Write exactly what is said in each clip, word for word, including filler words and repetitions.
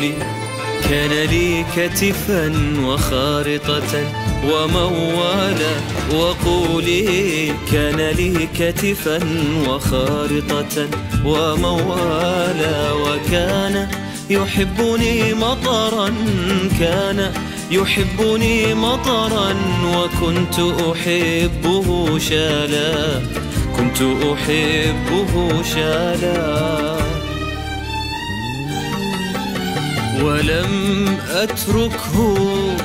وقولي كان لي كتفا وخارطة وموالا. وقولي كان لي كتفا وخارطة وموالا. وكان يحبني مطرا، كان يحبني مطرا، وكنت أحبه شالا، كنت أحبه شالا. ولم أتركه،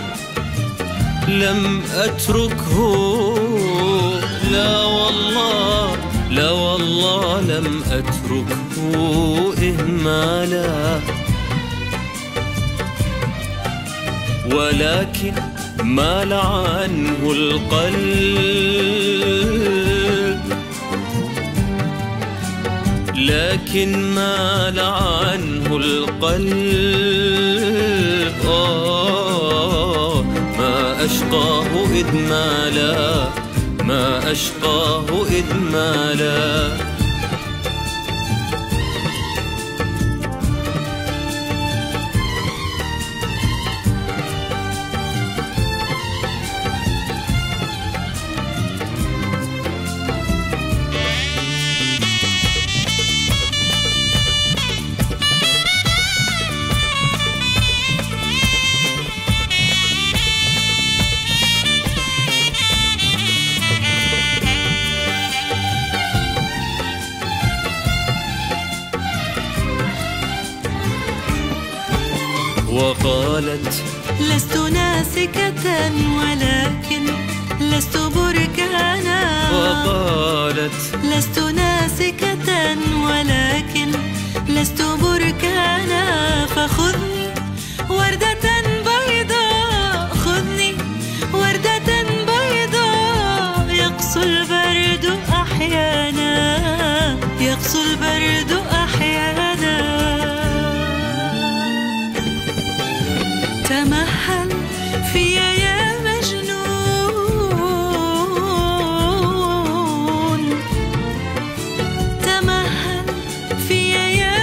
لم أتركه، لا والله، لا والله لم أتركه إهمالا. ولكن مال عنه القلب، لكن مال عنه القلب. آه ما أشقاه إذ مالا، ما أشقاه إذ مالا. وقالت لست ناسكة ولكن لست بركانا. وقالت لست ناسكة ولكن لست بركانا. فخذني وردة بيضاء، خذني وردة بيضاء، يقسو البرد أحيانا، يقسو البرد أحيانا. تمهل في يا مجنون، تمهل في يا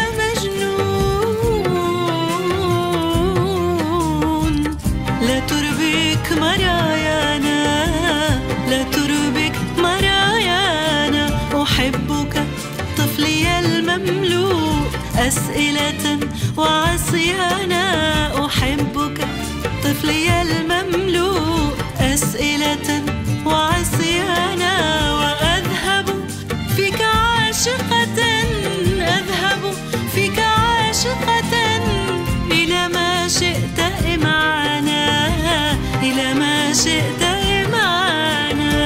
مجنون. لا تربك مرايانا، لا تربك مرايانا. أحبك طفلي المملوء أسئلة وعصيانا. أحبك طفلي المملوء أسئلة وعصيانا. وأذهب فيك عاشقة، أذهب فيك عاشقة إلى ما شئت إمعانا، إلى ما شئت إمعانا.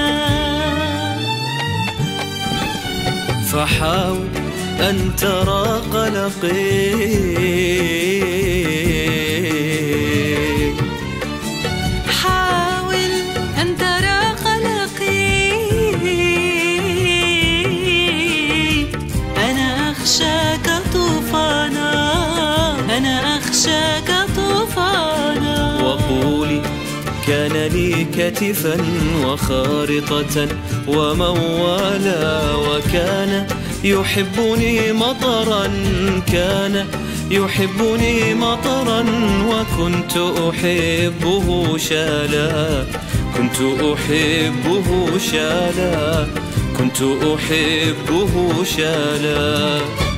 فحاول أن ترى قلقي، حاول أن ترى قلقي. أنا أخشاك طوفانا، أنا أخشاك طوفانا. وقولي كان لي كتفا وخارطة وموالا. وكان يحبني مطرا، كان يحبني مطرا، وكنت أحبه شالا، كنت أحبه شالا، كنت أحبه شالا.